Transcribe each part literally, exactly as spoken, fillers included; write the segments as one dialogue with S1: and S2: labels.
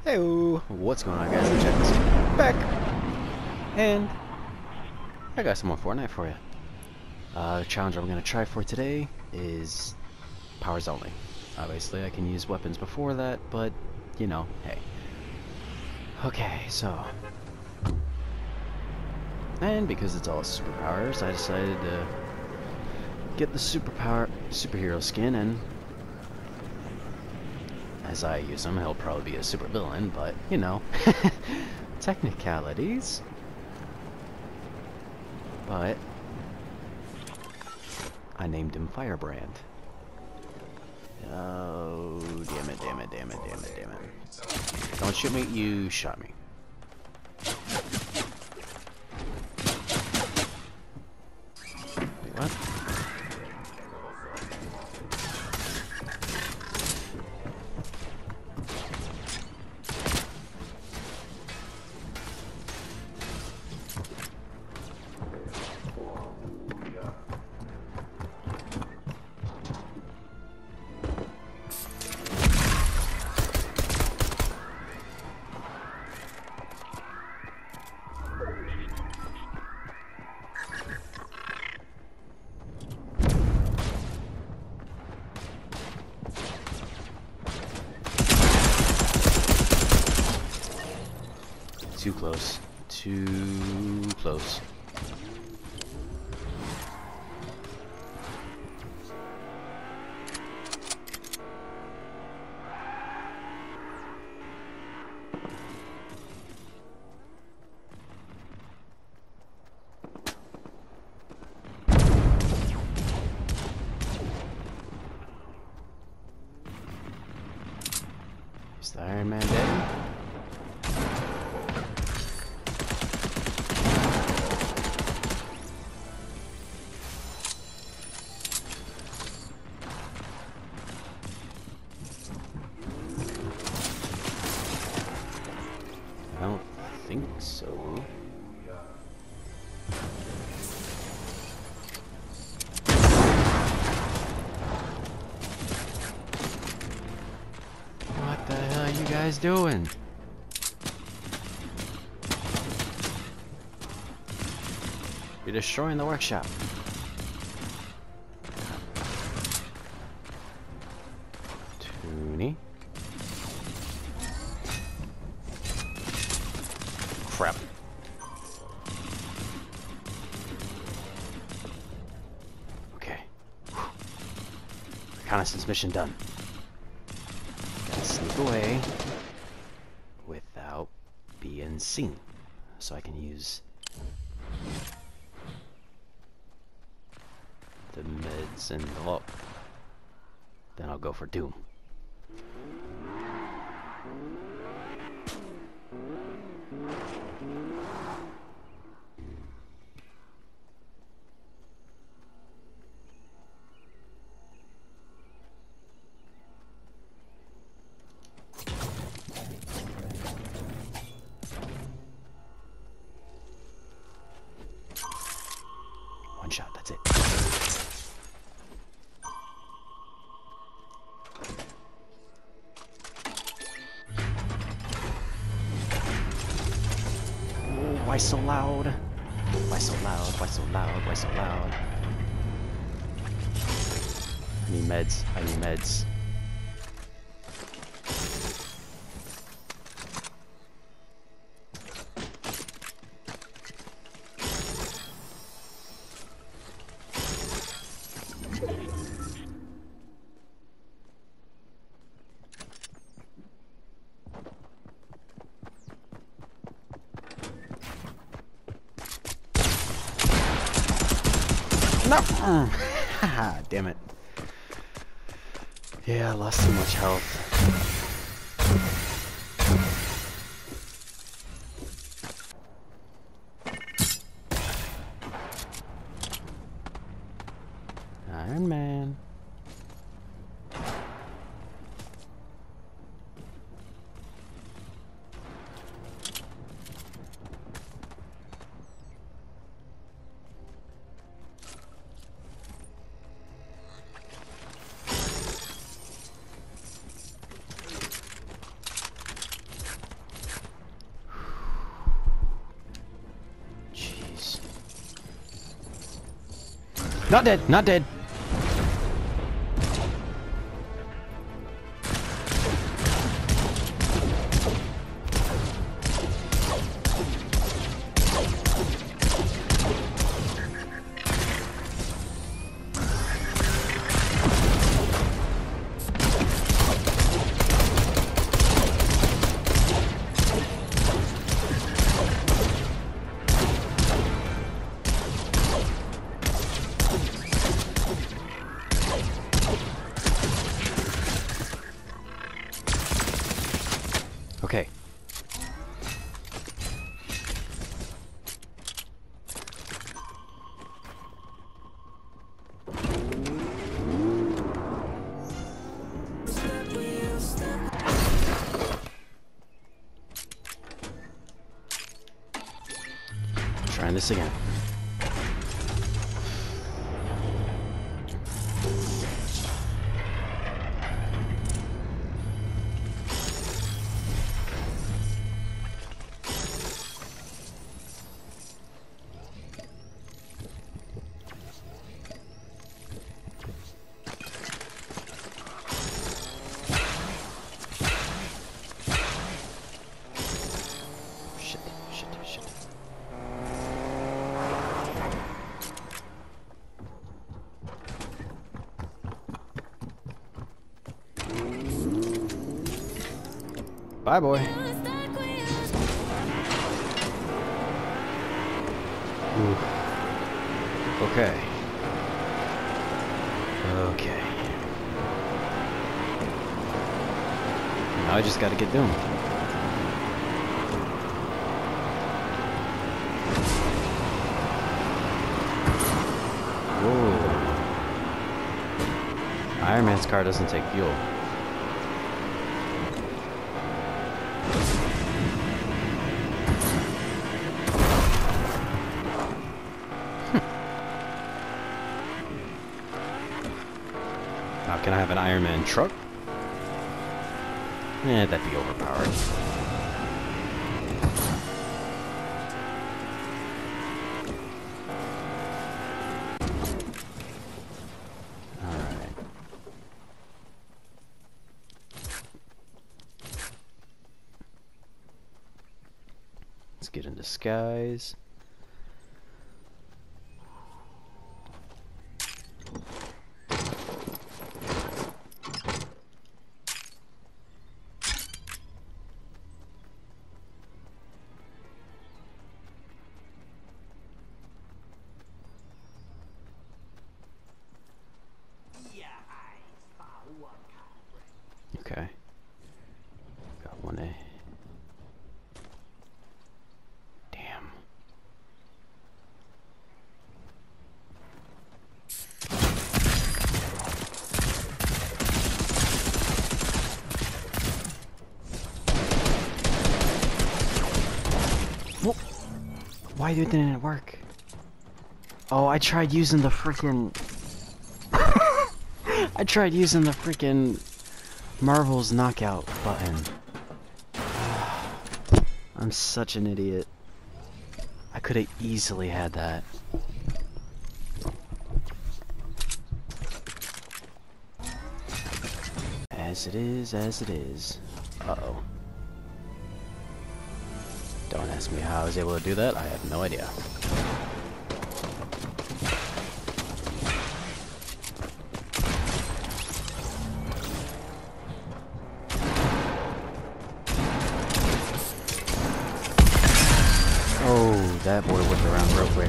S1: Hey, what's going on, guys? Check this back, and I got some more Fortnite for you. Uh, the challenge I'm gonna try for today is powers only. Obviously, I can use weapons before that, but you know, hey. Okay, so, and because it's all superpowers, I decided to get the superpower superhero skin, and as I use him, he'll probably be a super villain, but you know, technicalities. But I named him Firebrand. Oh, damn it, damn it, damn it, damn it, damn it. Don't shoot me, you shot me. Wait, what? Too close. Too close. Is the Iron Man dead? I don't think so. What the hell are you guys doing? You're destroying the workshop. Toonie. Crap. Okay. Reconnaissance mission done. Gotta sneak away without being seen. So I can use the meds and oh, then I'll go for Doom. One shot, that's it. Oh, why so loud? Why so loud? Why so loud? Why so loud? I need meds. I need meds. No! Haha, damn it. Yeah, I lost too much health. Iron Man. Not dead, not dead. Okay. Trying this again. Shit, shit, shit. Bye, boy. Ooh. Okay. Okay. Now I just gotta get doomed. Whoa. Iron Man's car doesn't take fuel. Now, can I have an Iron Man truck? Eh, that'd be overpowered. Alright. Let's get in disguise. Okay. Got one A. Damn. Whoa. Why didn't it work? Oh, I tried using the freaking. I tried using the freaking Marvel's knockout button. I'm such an idiot. I could have easily had that. As it is, as it is. Uh-oh. Don't ask me how I was able to do that. I have no idea. Oh, that boy whipped around real quick.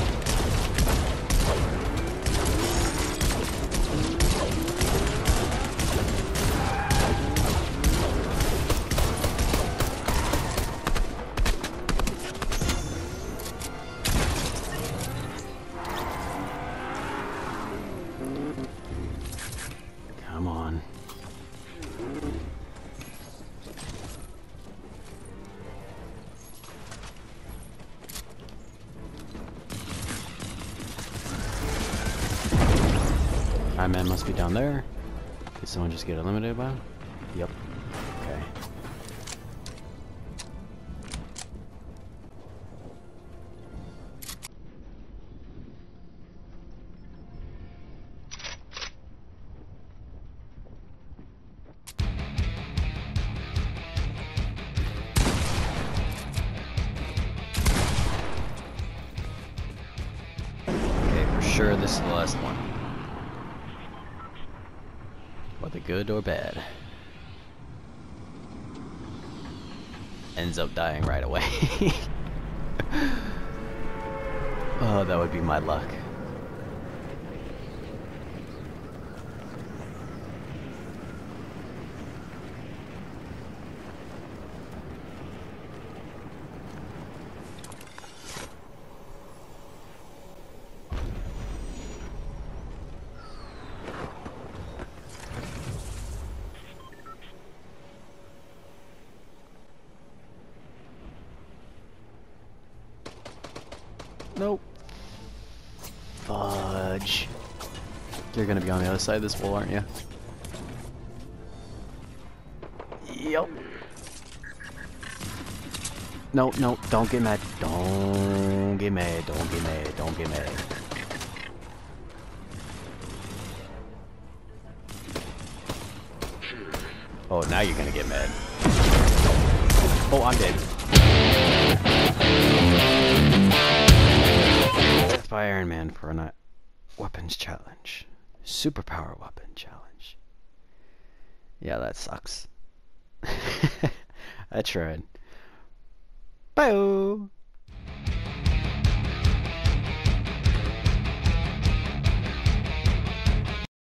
S1: Come on. Iron Man must be down there. Did someone just get eliminated by him? Yep. Okay. sure this is the last one. Whether good or bad. Ends up dying right away. Oh, that would be my luck. Nope. Fudge. You're gonna be on the other side of this wall, aren't you? Yep. No, no, don't get mad. Don't get mad. Don't get mad. Don't get mad. Oh, now you're gonna get mad. Oh, I'm dead. Death by Iron Man for a night. Weapons challenge. Superpower weapon challenge. Yeah, that sucks. I tried. Bye.